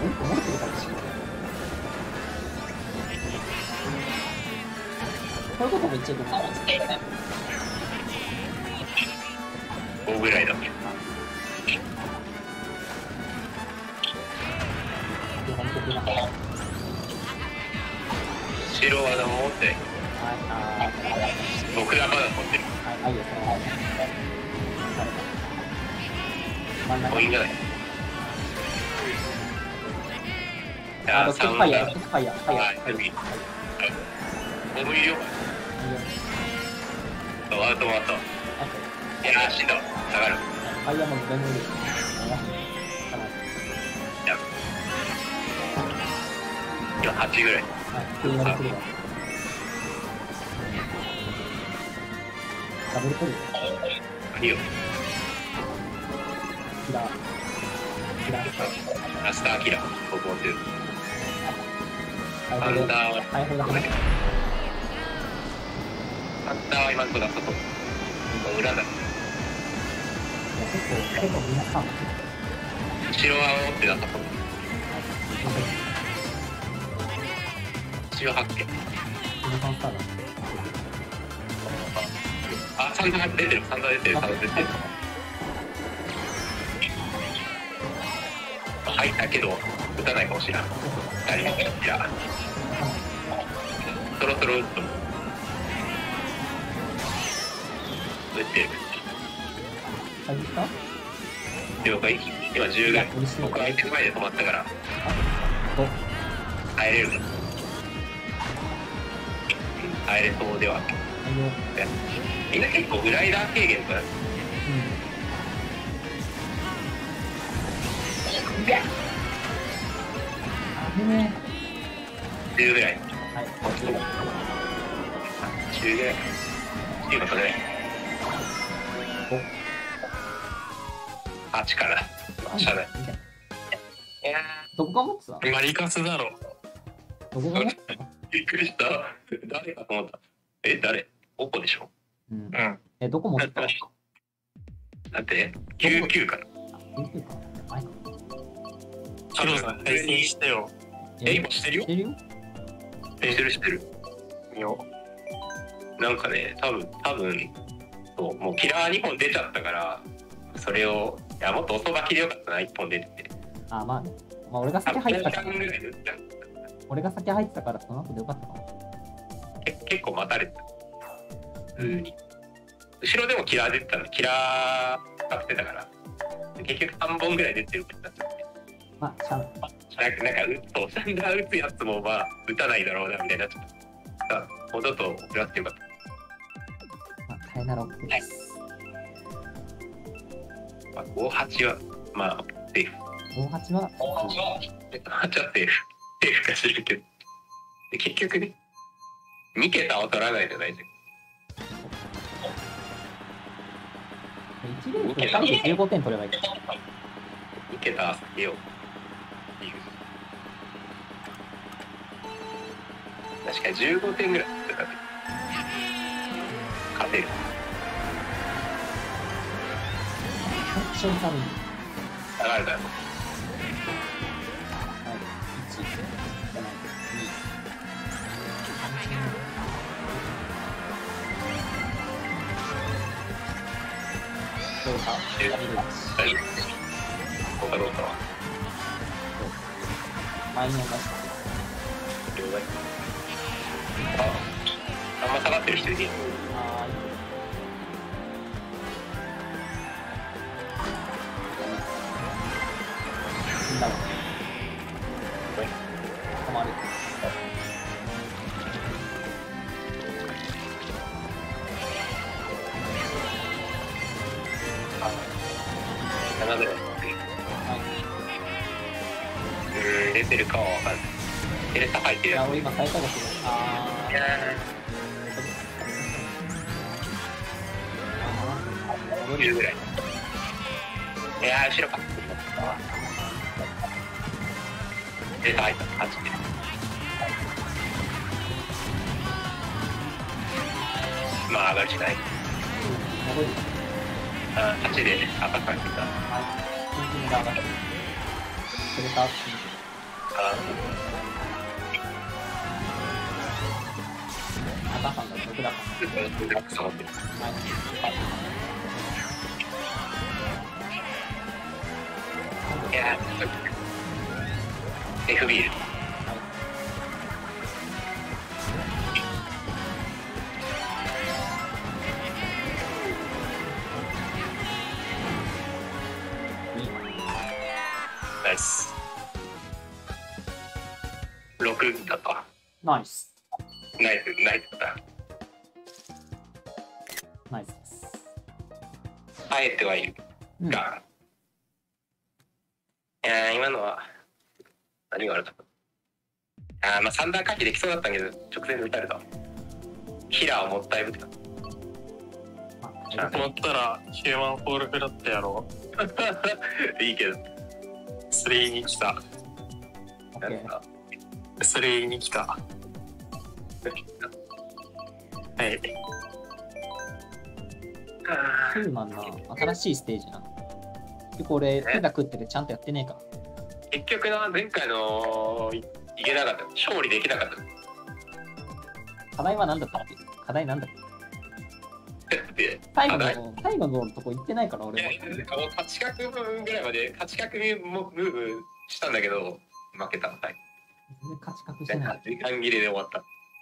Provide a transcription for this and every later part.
思ってるかもしれない。こういうことも言っちゃいけないんですけどね。 5ぐらいだっけ。 基本的な。 白は何も持ってない。僕がまだ持ってる。 はい、いいですね。真ん中。 コインがない。 ロッケファイヤー、ロッケファイヤー、ファイヤー。 ボブいるよ。アウトもあった。いやー、死んだわ。下がる。 ファイヤーも全部いる。 今8ぐらい。 はい、クリーンが来るわ。ダブルクリーン。 いいよ。 キラー。キラー。 ラスターキラー。僕持ってる。 ハイフルだ。ハイフルだ。 ハンターは今のところだ。外。裏だ。 結構皆さん。 後ろは持ってなかった。後ろ発見。あ、サンダー出てる。サンダー出てる。サンダー出てる。入ったけど打たないかもしれない。2人いや。そろそろ打ってる。了解。今10ぐらい。僕は相手の前で止まったから入れる。入れそうでは。みんな結構グライダー軽減かな。10ぐらい。10ぐらい。10かそれ。8かな。しゃない。 どこが持ってた？ マリカスだろ。 どこが持ってた？ びっくりした。誰かと思った。誰？オポでしょ。 うん。どこ持ってた？ だって99かな。 99か。 佐藤さん配信してよ。今してるよ。してる。見よう。なんかね、多分そうもうキラー2本出ちゃったから、それをもっと遅ばきでよかったな。1本出てて。 まあ俺が先入ってたから。俺が先入ってたからその後でよかったかな。 結構待たれてた。後ろでもキラー出てたの。キラー使ってたから結局3本ぐらい出てるってなっちゃって。 まあ、シャン。 なんかサンダー打つやつもまあ打たないだろうなみたいになっちゃった。もうちょっと遅らせてよかった。 まあ、タイナロックです。 まあ、58はまあセーフ。 58はセーフか知るけど。で結局ね、2桁を取らないと大丈夫。 1レース2人で15点取ればいい。 2桁は避けよう。確かに15点ぐらい勝てる。 瞬間に下がるだろう。 1じゃない2。どうか。 どうかは。 前に出した。 了解。あんま下がってる人いる。 死んだわ。止まる。 7ぐらい。出てるかは分かんない。テレサ入ってる。 いや、俺今最下だけど。 10ぐらい。いやー、後ろか。テレサ入った。8で。まあ、上がるしない。8で赤かけた。 それか、 赤さんだ、僕だかそうって。 ら。はいいやー、FB です。ナイス。6だった。 ナイス。 ナイスだった。 ナイスです。 あえてはいるうん、 が、いやー今のは何が悪かった。まあサンダー回避できそうだったけど直前で打たれた。ヒラーをもったいぶってた。 思ったらヒューマンフォールフラットやろいいけど。 う。3に来た。 オッケー。 3に来た。はい。 ヒューマンな、新しいステージな。結構俺、手が食っててちゃんとやってねえから。 結局な、前回のいけなかった。勝利できなかった。 課題は何だったっけ？課題なんだっけ？ で、 最後課題の、最後のとこ行ってないから俺は。 いや、なんかもう8角分ぐらいまで8角もムーブしたんだけど、負けた。はい。 全然勝ち確してない。 時間切れで終わった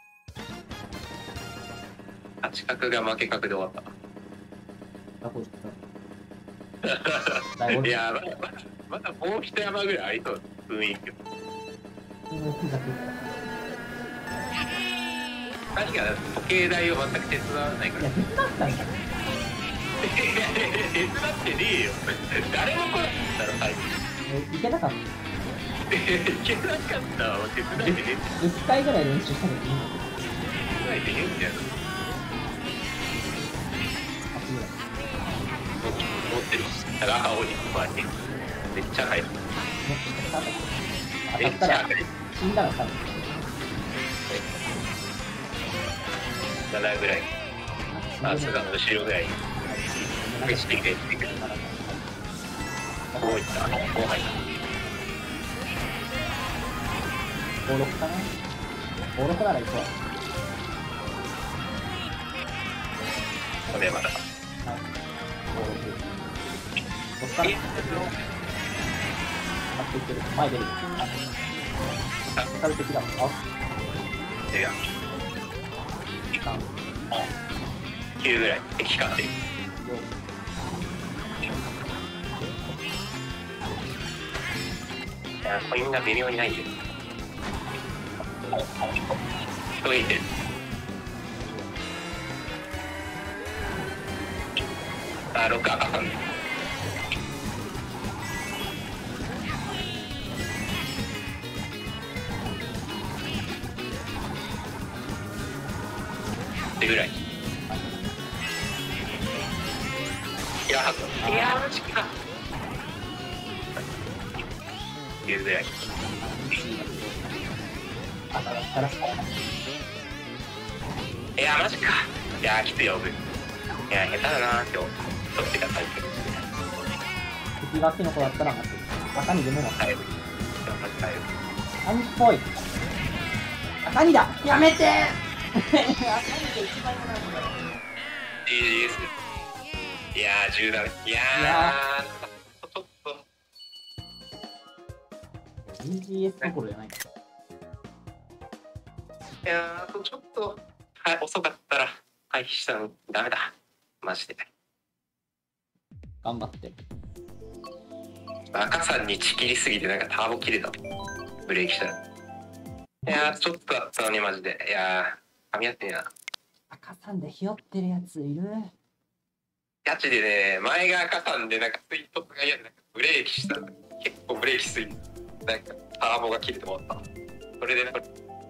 。8角が負け角で終わった。いや、まだもう一山ぐらいありそう雰囲気。何が時計台を全く手伝わないから。 いや、手伝ったんだよ。 手伝ってねえよ。誰も来なかったら最後。 いけなかった。 いけなかったわ。手伝いでねえ。 10回ぐらい練習したのにいいんだよ。 手伝いでねえんだよ。 8ぐらい。 持ってる。だから青に回って。めっちゃ入る。 当たったら死んだら多分。 7ぐらい。あ、すがの後ろぐらい。飯してくれ。こういった。こう入った。 56かな ?56 ならいくわ。 これまだ。 はい。56。こっから上がっていってる。前出る。軽敵だ。あ、 いや。9ぐらい。敵感で。いや、コインが微妙にないんで。人いてる。あ、6赤さん。ぐらい。いや、マジか。9ぐらい。いや、マジか。いや、きついよ、僕。いや、下手だな、今日。取ってかったり。 敵がキノコだったら待つ。赤にでも待つ。 はい。 赤にっぽい。赤にだやめていやー、10だね。いやー、ちょっと。 DGS どころじゃない。 いやー、ちょっと、はい、遅かったら回避したのダメだ。マジで。 頑張って。 赤さんにちきりすぎてなんかターボ切れた。ブレーキしたら。いやー、ちょっとだったのにマジで。いやー、噛み合ってねえな。 赤さんでひよってるやついる？ ガチでね、前が赤さんでなんか追突が嫌でなんかブレーキしたら結構ブレーキすぎてなんかターボが切れて終わった。それでなんか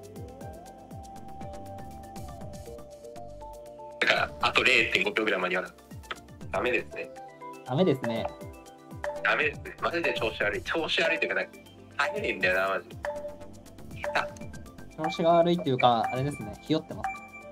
だからあと 0.5 秒ぐらい間に合わない。ダメですね。 ダメですね。 ダメですね。マジで調子悪い。調子悪いっていうかなんか早いんだよな、マジで。 調子が悪いっていうか、あれですね、ひよってます。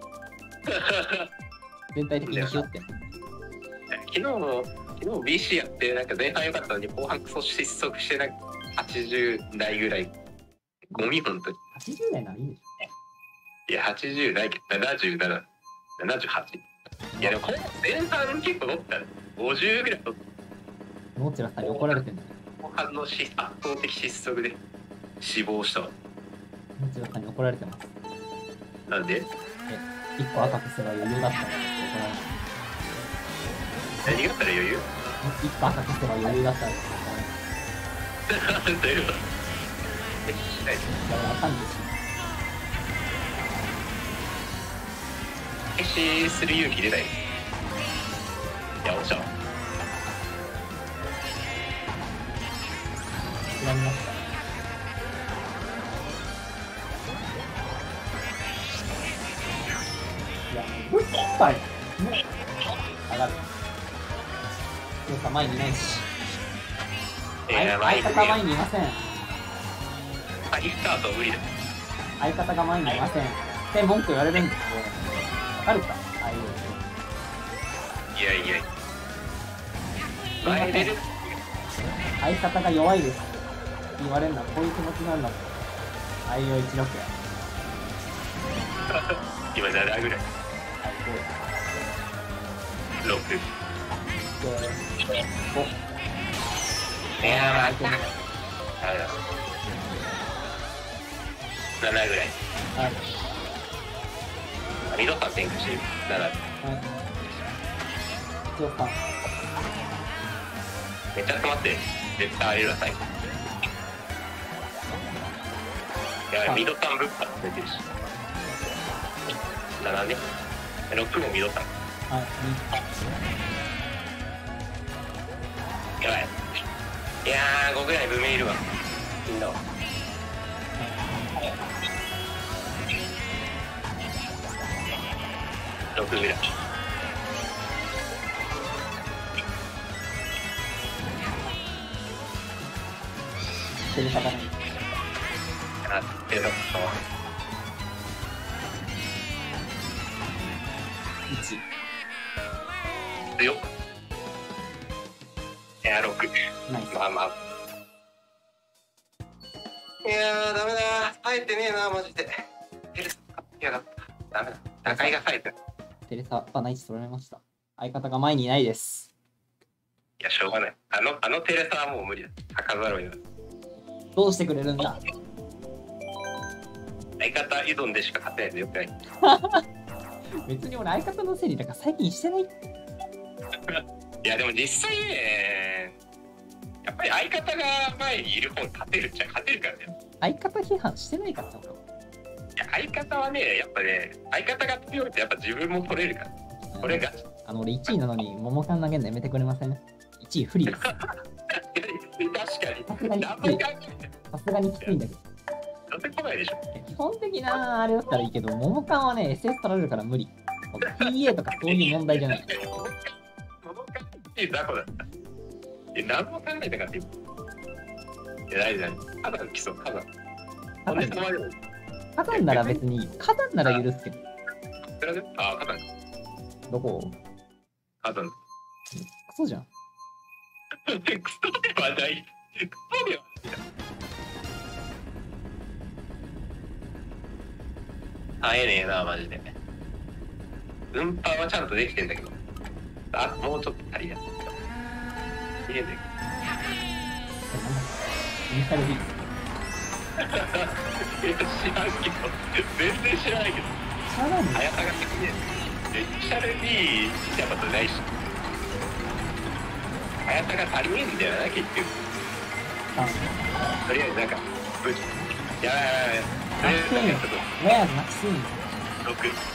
全体的にひよってる。 昨日 BC やってなんか前半良かったのに後半クソ失速してなんか80台ぐらいゴミ本当に。 80代ならいいでしいや、80ないけど、77、78。いや、でもこの前半結構取ったね。50ぐらい取った。 ょ。ノーチラさんに怒られてんだよ。 後半の圧倒的失速で死亡したわ。 ノーチラさんに怒られてます。 なんで 1個赤くすれば余裕だったらって怒られて何があったら余裕 1個赤くすれば余裕だったらって怒られてどういうことだからわかんないし。 消しする勇気出ない。いや、おっしゃ。 やりました。いや、もう、はい。もう、上がる。強さ前にいないし。相方前にいません。 リスタート無理だ。 相方が前にいません。って文句言われるんですけど、わかるかああいう。 いやいや。前出る。 相方が弱いですって言われるのはこういう気持ちなんだと。あいう16や。 今7ぐらい。 はい、 6。 5。 いやー、まあ、7ぐらい。 はい。 ミドさん展開してる。7。 はい。強さ。 めっちゃ集まってる。絶対荒れるわ、最後。いや、ミドさんぶっぱ出てるし。7ね。6もミドさん。 はい。 やばい。いやー、5ぐらいブメいるわ。みんなは。6ぐらい。 してる方ない。 あ、ってるのか。 1。 強っ。いやー、6。 ナイス。 まあまあ。いやー、ダメだ。冴えてねえな、マジで。テレサ買ってやがった。ダメだ。高いが冴えてる。 テレサはナイス取られました。相方が前にいないです。 いや、しょうがない。あのテレサはもう無理だ。吐かざるを得ない。 どうしてくれるんだ。 相方依存でしか勝てないでよくない。 別に俺相方のせいにだから最近してない。 いや、でも実際ね、やっぱり相方が前にいる方に勝てるっちゃ勝てるからね。 相方批判してないからね、俺は。 いや、相方はね、やっぱね、相方が強いとやっぱ自分も取れるから。これが。 俺1位なのに、桃缶投げるのやめてくれません ?1 位不利です。 確かに。 さすがにきついんだけど。 出てこないでしょ。 基本的なあれだったらいいけど、桃缶はね、SS 取られるから無理。PA とかそういう問題じゃない。 桃缶って雑魚だった。何も考えたかっていう。いや、大丈夫。火山来そう、火山。 火山なら別にいい。火山なら許すけど。 あ、火山。 どこ火山。 クソじゃん。 クソではない。クソではない。会えねえな、マジで。運搬はちゃんとできてんだけど。あ、もうちょっと足りない。見えんだイニシャル B。 けど。知らんけど。全然知らないけど。 知らないの？ 速さが的ね。イニシャル B 見たことないし。速さが足りねえんだよな、結局。とりあえずなんか、やばい。 ウェアーズマキシーン。 6。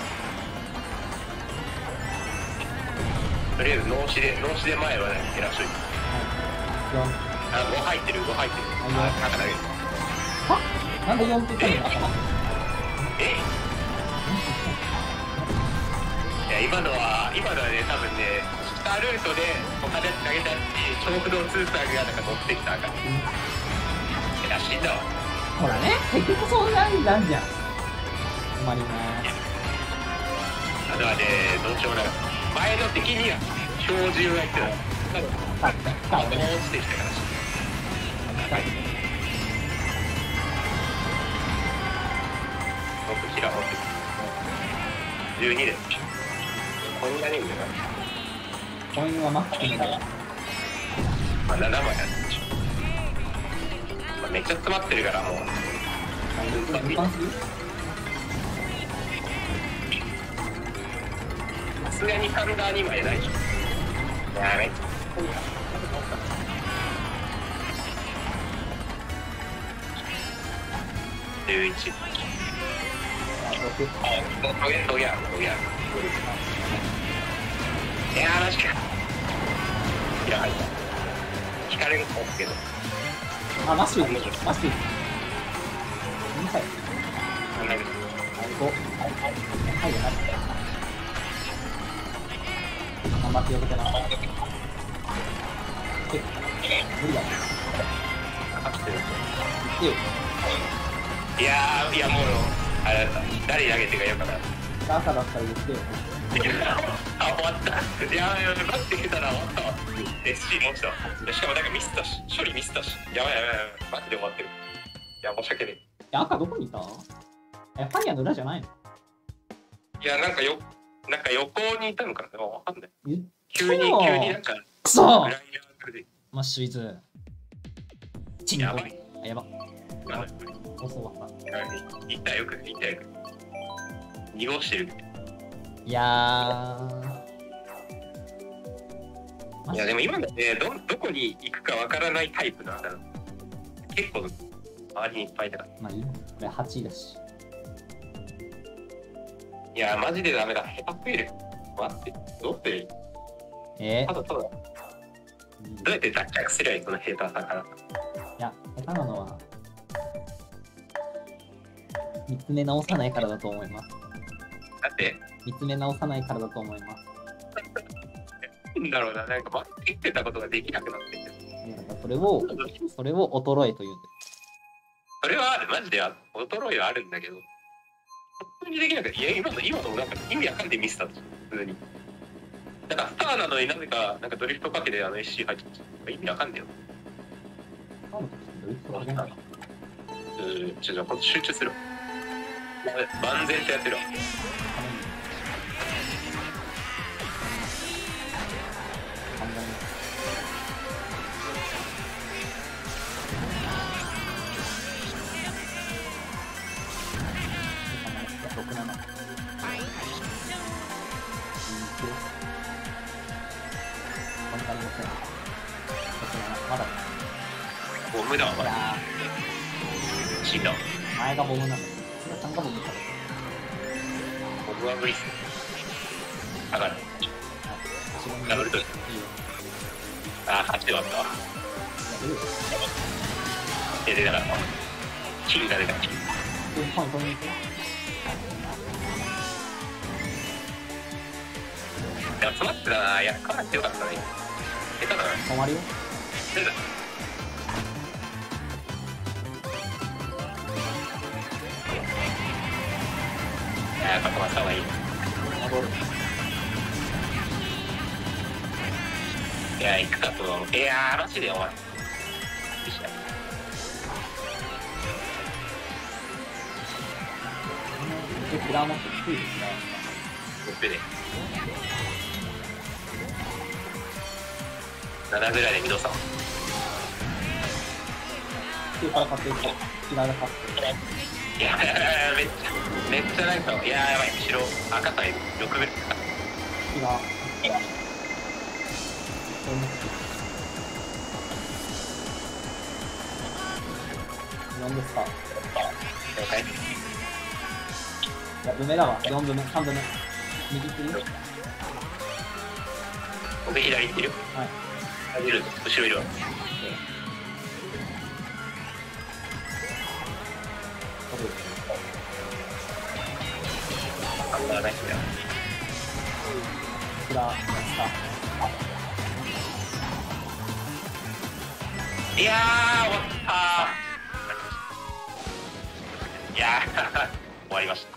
とりあえず脳死で前はね、減らしといて。 4。 あ、5入ってる。あ、高投げる。 は？なんで4って言ったのかな？ いや、今のはね、多分ね、下ルートで他で投げたし、重複動通算がなんか乗ってきたから。いや、死んだわ。 ほらね、結局そうなんじゃん。困りまーす。 あとはね、どうしようもない。前の敵には標準がいってた。もう落ちてきたから。 12で。こんなにいるんだよコインはマックスで。 な。まあ、7枚ある。まあ、めっちゃ詰まってるからもう。 分担する？ さすがにサンダー2枚ないでしょ。やめ。11。トゲある。いやーマジか。いや入った。引かれると思うけど。 あ、マッシュ。うるさい。 なんだけど。 はいよな。頑張ってよけてな。無理だ。言ってよ。 いやもうあれ誰投げてかよかった。 朝だったら言ってよ。 あ終わった。いや待ってきたら終わったわ。SC 落ちたわ。しかもなんかミスったし処理ミスったし。やばいマジで終わってる。いや申し訳ねえ。 赤どこにいた？ファイヤーの裏じゃないの？ いやなんか横にいたのかな。わかんない。急になんかくそママッシュイズチンコ。やば遅かった。 いったよく2号してる。 いやでも今のねどこに行くかわからないタイプなんだ。結構周りにいっぱいだから。 まあいいよ、これ8位だし。 いやマジでダメだ。下手すぎる。待ってどうする？ただどうやって脱却すりゃいいこの下手さから。 いや下手なのは見つめ直さないからだと思います。 だって見つめ直さないからだと思います。 なんだろうな、なんか待ってってたことができなくなってる。 それを衰えというんです。 それはある、マジで衰えはあるんだけど、本当にできなくて、いや今のなんか意味わかんでミスったんですよ、普通に。なんかスターなのになぜかなんかドリフトかけでSC 入ってた。意味わかんねえよ。ちょっと集中する。万全とやってるわ。 まだボムだわ、まだ。死んだわ。 前がボムなんだ。3がボムだ。 ボムは無理っすね。上がる。ダブルと。あ、8で割ったわ。出たから。金が出た。でも詰まってたな。いや、かなり強かったね。下手だな。 止まるよ。 出た。やっぱ止まった方がいい。いや、行くかと思う。いやー、マジでお前。 プラモって低いですね。 で7ぐらいで見どさん。 9から買っていこう。キラーが買って。 いやめっちゃなんか、いややばい、後ろ赤さ6ぐらいか。 キラー。4ですか。 了解。 いや、梅だわ。4分目、3分目。右行ってるよ。 僕左行ってる。 はい。 後ろいるわ。あんまないんだよ。 キラー、 いやー、終わったー。いやー、終わりました。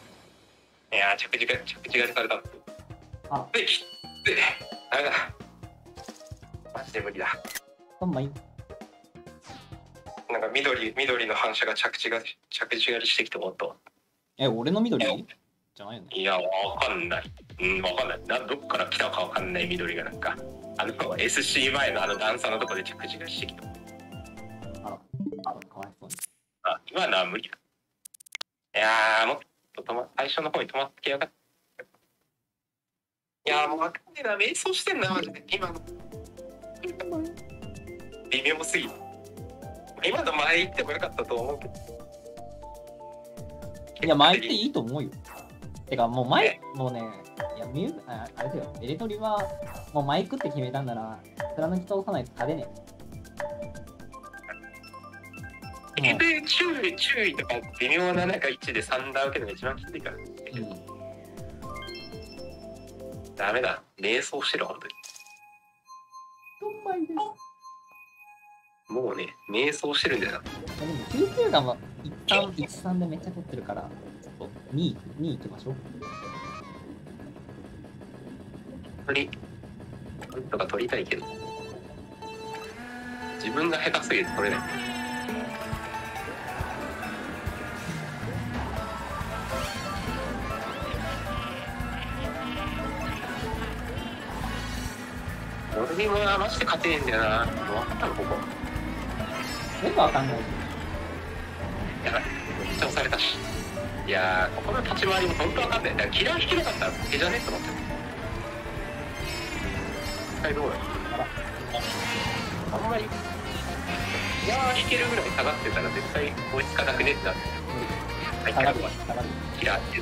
いやー、着地がされたんですよ。 あ、 で、ダメだ。マジで無理だ。 まあいい。 なんか緑の反射が着地狩りしてきて終わったわ。 俺の緑？ じゃないよね。 いや、わかんない。わかんない。どっから来たかわかんない緑がなんか、SC 前の段差のとこで着地がしてきた。 あら、かわいそうに。 今のは無理だ。いやー、もっと最初の方に止まってきやがった。いやー、もうわかんねえな。迷走してんな、マジで。今の。微妙すぎる。今の前行ってもよかったと思うけど。 いや、前行っていいと思うよ。てか、もう前、もうね、いや、あれだよ、エレトリは、もう前行くって決めたんなら、貫き通さないと勝てねで、注意とか微妙な中1で3ダウけど一番きついから。ダメだ。迷走してる、本当に。もうね、迷走してるんだよな。 でも、99弾は一旦1-3でめっちゃ取ってるから、ちょっと2行きましょう。 なんとか取りたいけど、自分が下手すぎて取れない。俺にもマジで勝てねえんだよな。分かったのここ。 全部わかんない。 やばい、めっちゃ押されたし。いやー、ここの立ち回りも本当わかんない。だからキラー引けなかったら負けじゃねえと思ってる。はい、どうだ。あんまりキラー引けるぐらい下がってたら絶対追いつかなくねってなってる。 下がる。 キラーっていう。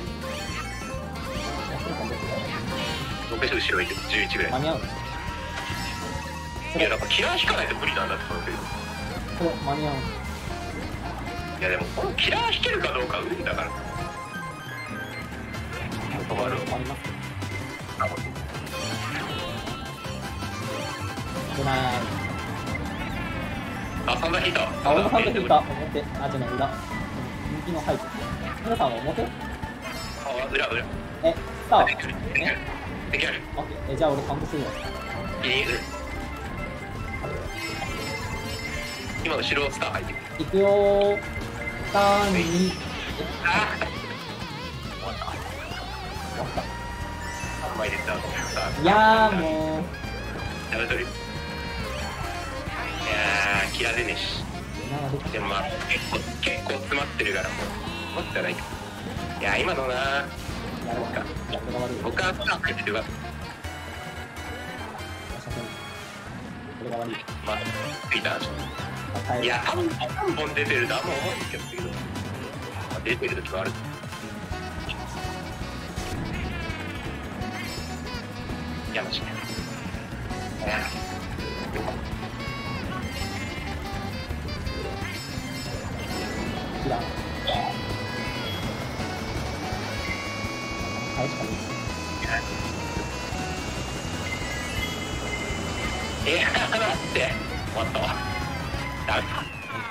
僕後ろいて11ぐらい。 間に合う。 いや、なんかキラー引かないと無理なんだって思うけど。 これ間に合う。 いやでもこのキラー引けるかどうか運だから。止まる。 あります。 あ、 危ない。 あ、サンダー引いた。 あ、俺もサンダー引いた。表。あ、じゃない、裏。右の背景。皆さんは表？ あ、裏。 え、スター。え？ できる。 オッケー。じゃあ俺カウントするわ。 今後ろスター入ってる。 いくよー。3、2。 あー。終わった。3枚でスタート。 いやーもう。 やめとる。いやー、切られねえし。でもまあ、結構詰まってるからもう、もっとないか。いやー、今のなー。 やろうか。 僕はスター入ってるわ。 これが悪い。 まあ、ついた。いや、3本出てるとあんま思うんですけど、出てる時はある。いや、マジで。 キラー。返しかね待って。終わったわ。ダメだ。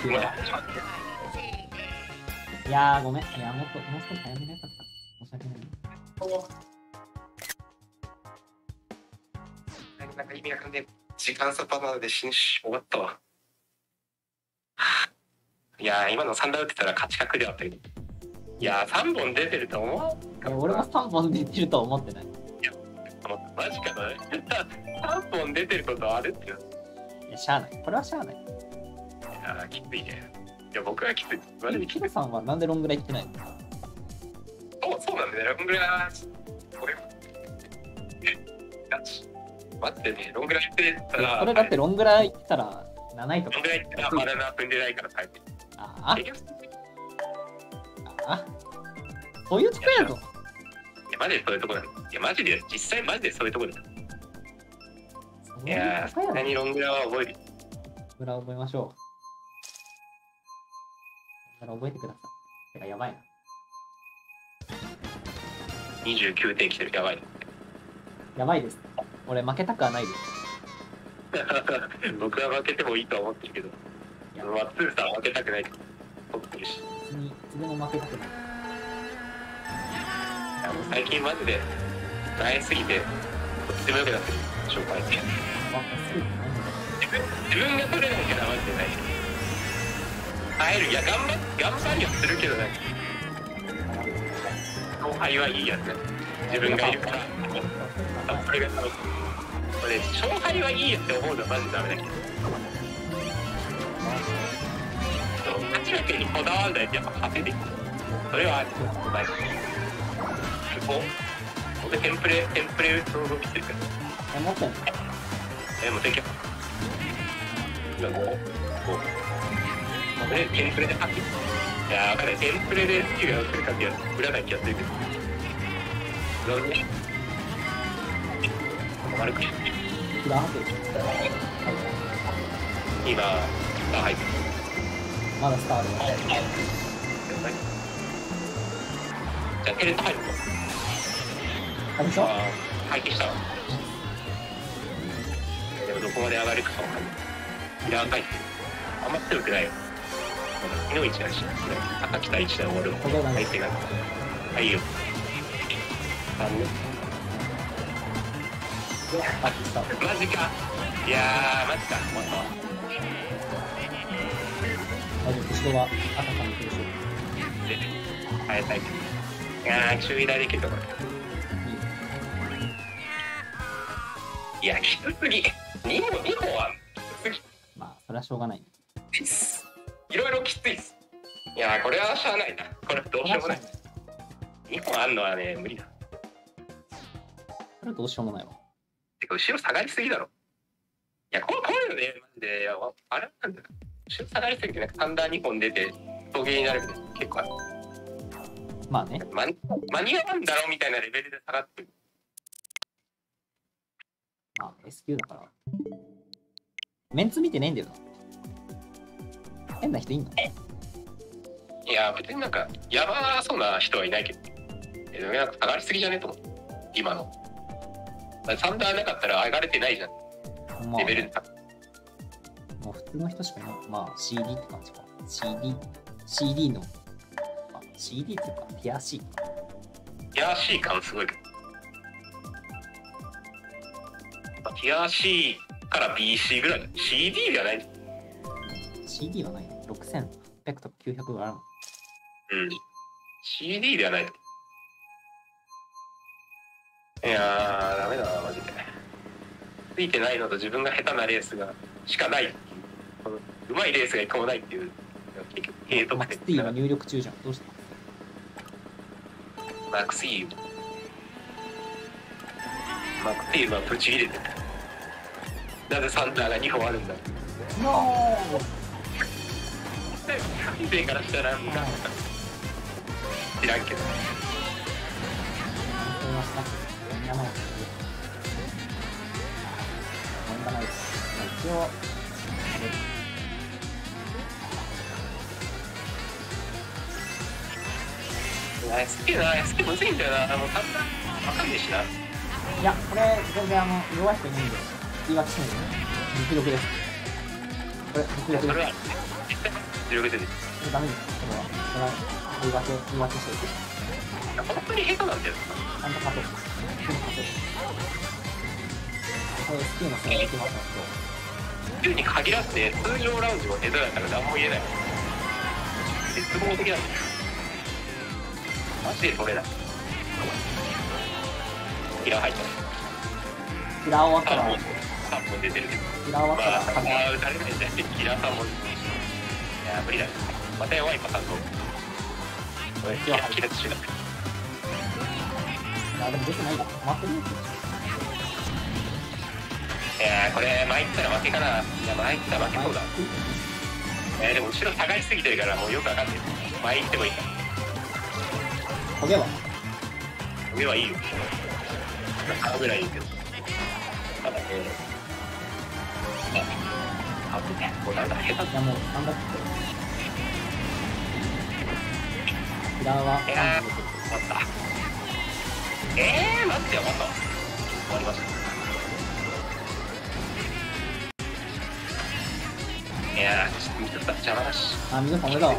いやーごめん。いやもう少し早めなかった。申し訳ない。 なんか意味わかんねえ。時間差パターンで死ぬし、終わったわ。いやー、今の3打打ってたら勝ち確ではあったけど。いやー、3本出てると思う？ 俺も3本出てるとは思ってない。いや、マジかな。3本出てることあるっていう。 いや、しゃあない。これはしゃあない。 いやー、きついね。いや、僕はきつい。マジできつい。 キロさんはなんでロングライ来てないの？ そうなんだね。ロングライ、これ。待ってね、ロングライってたら。 これだってロングライ行ってたら7位とか。 ロングライってバナナ踏んでないから耐えてる。 ああ。そういうとこやぞ。 いや、マジでそういうとこだ。いや、マジで、実際マジでそういうとこだ。いやー、さすがにロングラは覚える。 ロングラ覚えましょう。覚えてください。てか、やばいな。 29点来てる、やばい。 やばいです。俺、負けたくはないです。 僕は負けてもいいと思ってるけど、マッツーさんは負けたくないと思ってるし。 いつでも負けたくない。 最近マジで慣れすぎて、とっても良くなってる、紹介して。自分が取れないからマジでない。耐える、いや、頑張りはするけどね。 勝敗はいいやつね。自分がいるから。それが楽しい。これ勝敗はいいやって思うのはマジダメだけど。勝ち負けにこだわるのはやっぱ勝ててる。それはある。マジで。俺テンプレの動きしてるから。 持ってんの？ もうできる。今もうこれテンプレで勝ってる。いやー、分かんない。テンプレでスキルが来るかってやつ、裏ない気がするけど。どうね。悪くして。 裏入ってる。 今、入ってる。 まだスターある。 じゃあ、テレット入るの？ あれでしょ？ 回帰したわ。でもどこまで上がるかわかんない。ミラー回帰。あんま強くないよ。昨日一だし、赤来た1で終わるの。相手が。はい、いいよ。3ね。マジか。いやー、マジか。終わったわ。 後ろは赤さんに来るし。 で、変えたいけど。いやー、注意台できるところ。いや、きつすぎ。2本はきつすぎ。 まあ、それはしょうがない。 いろいろきついっす。いやー、これはしゃあないな。これどうしようもない。2本あんのはね、無理だ。 それはどうしようもないわ。 てか、後ろ下がりすぎだろ。いや、こういうのね、マジで、あれなんだよ。後ろ下がりすぎて、なんかサンダー2本出て、陶芸になるみたいな結構ある。 まあね。 間に合わんだろみたいなレベルで下がってる。 まあ、S q だから。メンツ見てねえんだよな。変な人いんの？ いや、別になんか、やばそうな人はいないけど。でもなんか下がりすぎじゃねえと思う。今の。サンダーなかったら上がれてないじゃん。 まあ、 レベルで。 もう普通の人しかいない。まあ、CD って感じか。CD の、あ、CD っていうか、ティア C。 ティア C 感すごいけど。ティア C から BC ぐらい。CD ではない。 CD はないね。6800とか900があるもん。 うん。CD ではない。いやー、ダメだな、マジで。ついてないのと自分が下手なレースがしかないっていう。このうまいレースが一個もないっていう。結局、K 得マック点。 ス T は入力中じゃん。どうした？ マックス T。マックス T はぶち切れてる。なぜサンダーが2本あるんだ。 ノー。 関西からしたらなんか知らんけど。 一応 SP むずいんだよな。もうサンダーわかんねえしな。 いや、これ全然弱い人いないんで言い訳しないで。実力です。これ実力です。 実力出てる。 ダメです。これは言い訳しておいて。 いや本当に下手なんだよ。 ちゃんと勝てる。勝てる。これ SP のせいでいきますけど。 に限らずね、通常ラウンジも下手だから何も言えない。絶望的なんだよ。マジで取れない。キラー入ったね。 キラー終わったら 3本出てるけど。 キラー終わったら勝てない。 打たれないんじゃなくてキラー3本。いや無理だね。また弱いパターンの。これキラー中だ。 いやでも出てないよ。止まってるよ。 いやこれ前行ったら負けかな。いや前行ったら負けそうだ。でも後ろ下がりすぎてるからもうよくわかんない。前行ってもいいか。 焦げは焦げはいいよ。顔ぐらいいいけど。ただね。あ、もうなんだ下手。 いやもう頑張ってキラーは終わった。待ってよ、また終わりました。いやちょっと見てた邪魔だし。 あ、皆さん俺だわ。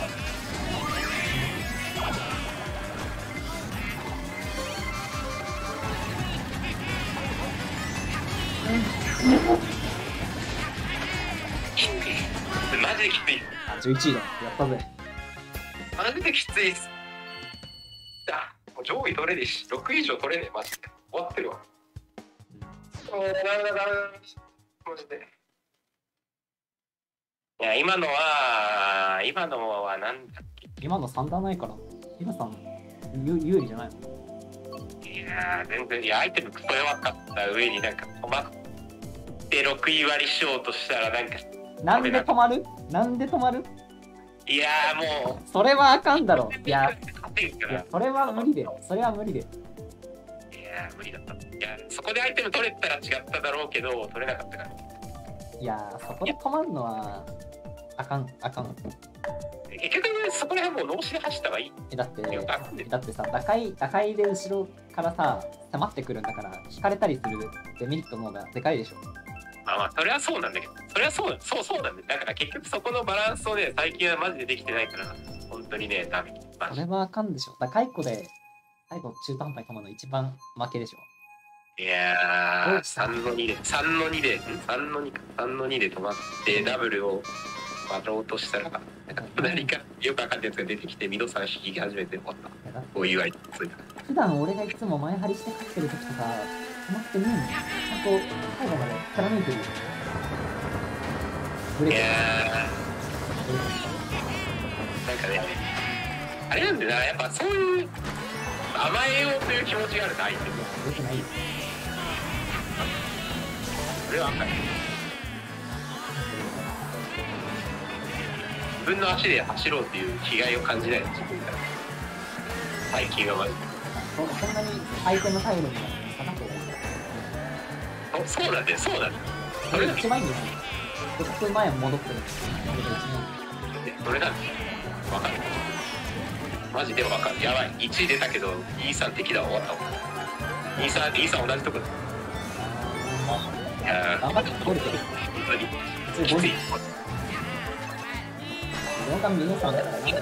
マジできつい。 あ、11位だ。やったぜ。 マジできついっす。 もう上位取れねえし、6以上取れねえ、マジで。終わってるわ。ダメだ。マジで。いや、今のはなんだっけ。 今の3段ないから、今さん有利じゃないの？ いやー、全然、いや、アイテムクソ弱かった上になんか止まって6位割りしようとしたらなんか。 なんで止まる？なんで止まる？ いやーもう。 それはあかんだろ。いや、 いそれは無理だよ。それは無理だよ。 いやー、無理だった。いや、そこでアイテム取れたら違っただろうけど、取れなかったから。 いやー、そこで止まるのはあかん。 結局そこら辺もう脳死で走った方がいい。 だってさ、打開で後ろからさ、迫ってくるんだから、引かれたりするデメリットの方がでかいでしょ。 まあ、それはそうなんだけど、それはそうなんだよ。だから結局そこのバランスをね、最近はマジでできてないから、本当にね、ダメ。 それはあかんでしょ。打開個で、最後中途半端に止まるの一番負けでしょ。 いやー、3の2で止まって、ダブルを割ろうとしたら、何かよくわかんないやつが出てきて、ミドさん引き始めて終わった。こういう相手。 普段俺がいつも前張りして勝ってる時とか、止まってねえのちゃんと最後まで貫いてるよ。 いやー、なんかね、あれなんだよな、やっぱそういう甘えようという気持ちがあると相手も。 よくないよ。 それは分かる。自分の足で走ろうっていう気概を感じないの自分から最近はマジで。 そんなに相手の体力が下がってる。 そうなんだよ。 それが一番いいんですよ。ちょっと前戻ってる。 それなんだよ。分かる。マジで分かる。やばい。1位出たけど、イーサン敵だわ。終わったわ。イーサン同じとこだ。いやー、 頑張って取れてる。 きつい。 4巻皆さんだからなんかできない。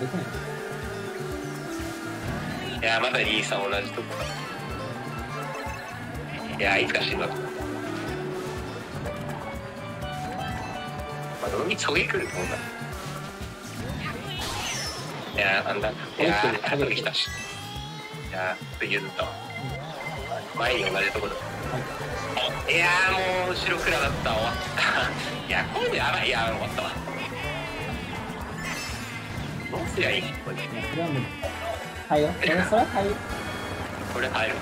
いやー、まだイーサン同じとこだ。いやー、いつか死ぬわ。まあ、飲みそげ来ると思うんだ。いやー、なんだ。いやー、後で来たし。いやー、譲ったわ。前に同じとこだ。いやー、もう後ろ暗だった。終わった。いや、これでやばい。いやー、終わったわ。どうすりゃいいこれ。 それは無理。耐えよ。それは耐えよ。 これ入る。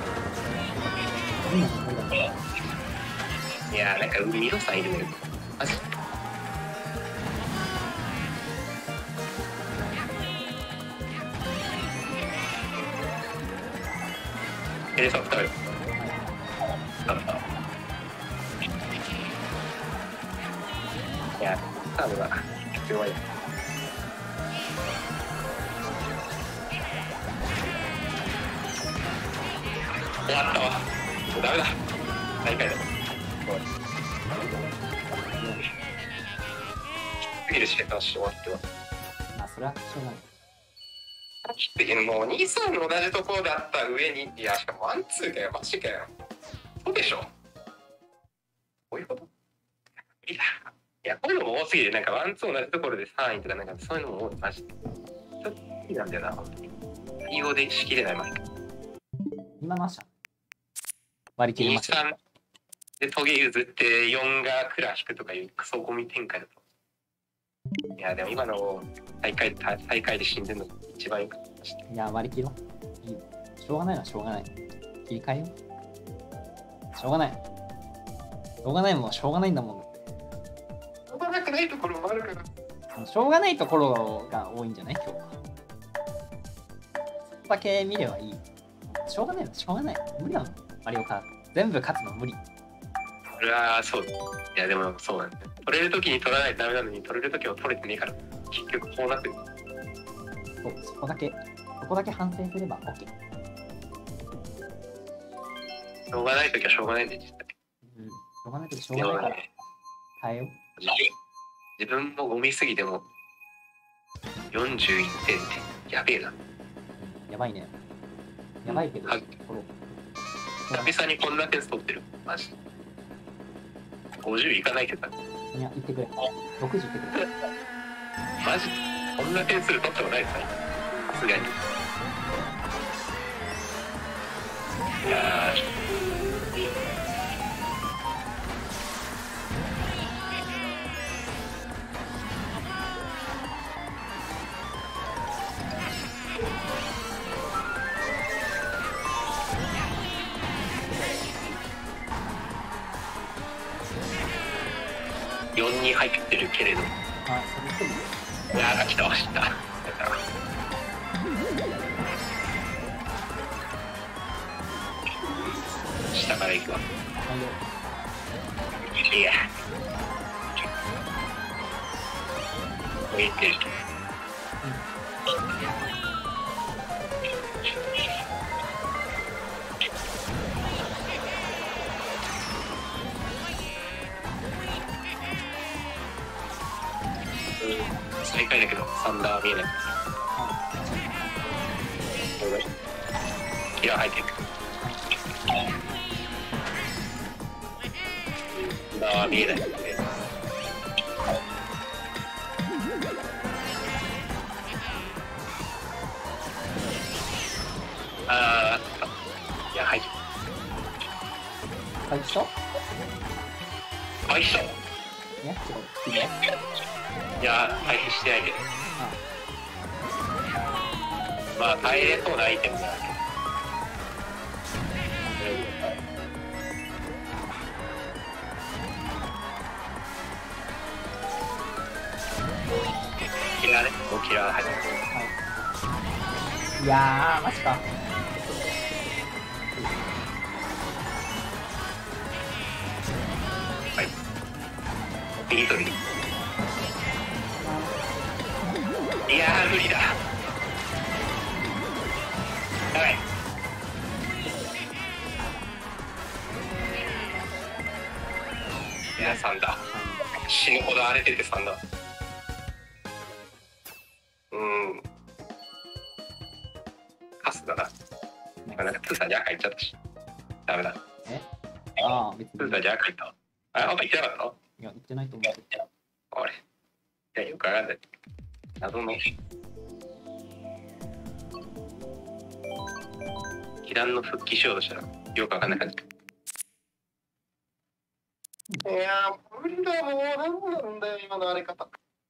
いやー、なんかミドさんいるね。マジエレさん2人いや、カードが弱い。終わったわ。もうダメだ。大会だ。次で試験出して終わっては。 まあ、それはしょうがない。 もう2、3の同じところであった上に、いや、しかもワン、ツーかよ、マジかよ。そうでしょ。こういうこといや、こういうのも多すぎて、なんかワン、ツー同じところで3位とか、なんかそういうのも多い、マジで。ちょっと好きなんだよな、本当に。英語でしきれない、マジで。 今の足割り切りました。 2、3でトゲ譲って4がクラ引くとかいうクソゴミ展開だと。いや、でも今の大会で死んでるのが一番良かったし。 いや、割り切ろう。いい。しょうがないのはしょうがない。切り替えよう。しょうがない。しょうがないもんはしょうがないんだもん。 しょうがなくないところもあるから。 しょうがないところが多いんじゃない今日は。そこだけ見ればいい。しょうがないのしょうがない。無理なのマリオカート。全部勝つの無理。 それはそう。いや、でもそうなんだよ。取れるときに取らないとダメなのに、取れるときも取れてねえから、結局こうなってる。 そう、そこだけ反省すれば OK。 しょうがないときはしょうがないんで、実際。 うん。しょうがないときしょうがないから耐えよう。 自分もゴミすぎても41点ってやべえな。 やばいね。やばいけど、 久々にこんな点数取ってる。マジ。50いかないけど。 いや、言ってくれ。60いってくれ。 マジこんな点数取ったことないですかさすがに。 いや4に入ってるけれど、 あ、それともいやー来たわ知った。下から行くわ。いや置いてる。最下位だけどサンダー見えない。いや入ってる。サンダー見えない。あーいや入ってる。 回避した回避した。 いや、違う。 いや回避してないけど。まあ耐えれそうなアイテムだけど。キラーね、キラー入ってる。 いやー、マジか。 はい。右と右。いやー無理だ。やばい。いや3だ。死ぬほど荒れてて3だ。カスだな。なんかプーさんに赤いっちゃったし。ダメだ。 ああ、別プーさんに赤いった。あ、赤いってなかった？ いや、言ってないと思う。 あれ？いや、よくわかんない。謎の。被弾の復帰しようとしたら、よくわかんない感じ。いやー、無理だ、もう、なんなんだよ、今の荒れ方。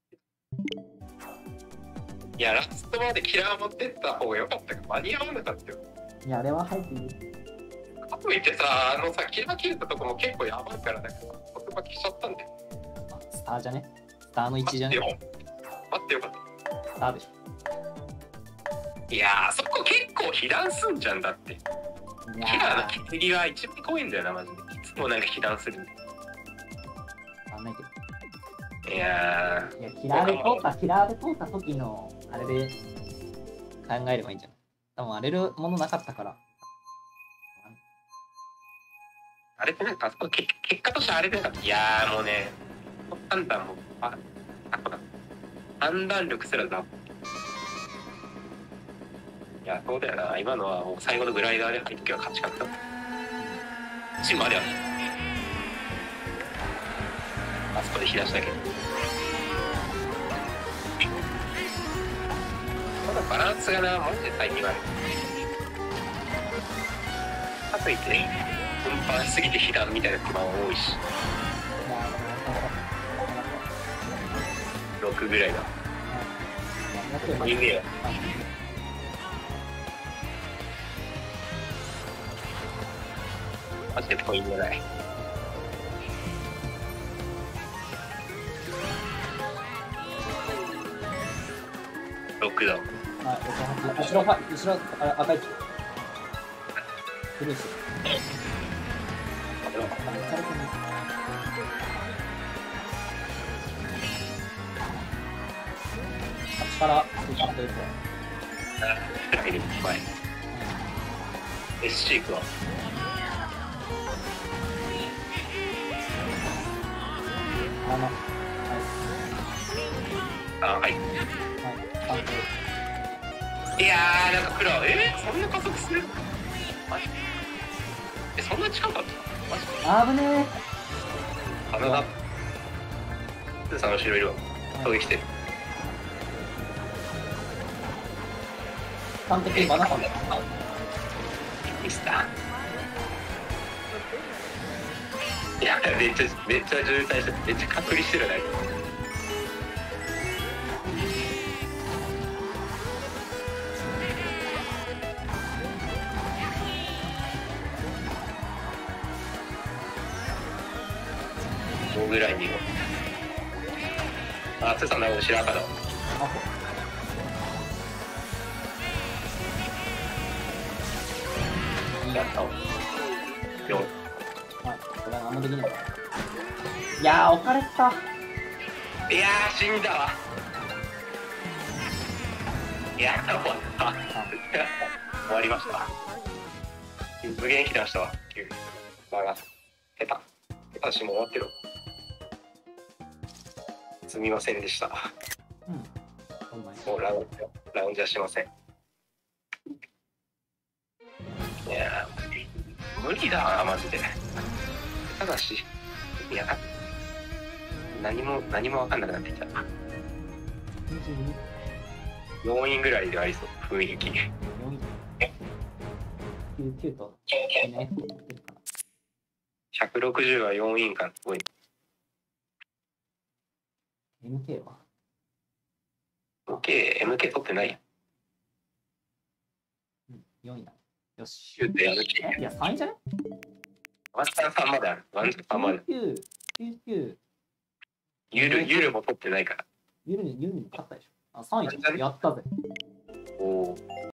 いや、ラストまでキラー持ってった方が良かったけど、間に合わなかったよ。 いや、あれは入っている。 かといってさ、キラー切れたとこも結構やばいから、なんか、言葉きしちゃったんで。 スターじゃね？スターの1じゃね？ 待ってよかった。 スターでしょ。 いやー、そこ結構被弾すんじゃんだって。キラーの切りは一番怖いんだよな、マジで。いつもなんか被弾するんだよ。 わかんないけど。 いやいや、キラーで通った時のあれで考えればいいんじゃない？多分荒れるものなかったから。 あれってなんか結果としてあれでなかった。いやーもうね、判断も判断力すらだ。いや、そうだよな。今のはもう最後のグライダーで入った時は勝ち確だった。チームまではあそこで引き出したけど。ただバランスがな、マジで最近悪い。かといってね、運搬しすぎて被弾みたいな不満は多いし。6ぐらいだ。いいねよ。マジでポイントない。6だ。 後ろ赤い。ブルース。力ついてると。 入る前。SC 行くわ。はい。いやー、なんか黒、そんな加速する？マジ？そんな近かった？マジ？ 危ねえ。 鼻だ。プーさんの後ろいるわ。攻撃してる。 完璧にバナナ。 ミスター。 いや、めっちゃ渋滞して、めっちゃ隔離してるね。どうぐらいにも。あ、つさんなの白赤だ。やったわ。4。 はい、これは何もできないから。いやー、置かれた。 いやー、死んだわ。いやー、終わった。終わりました。無限来てましたわ。まあ、下手。私も終わってる。すみませんでした。 うん。 もうラウンジはしません。いやー、無理だな、マジで。ただし、いや、何も分かんなくなってきた。4位ぐらいでありそう、雰囲気。 99と、 160は4位か、すごい。 MK は MK 取ってない。 うん、4位だ。よし。 いや、3位じゃね？ ワンチャン3まである。ワンチャン3まで。 99。 ゆるも取ってないから。 ゆるに勝ったでしょ。あ、3位じゃん。やったぜ。 おお。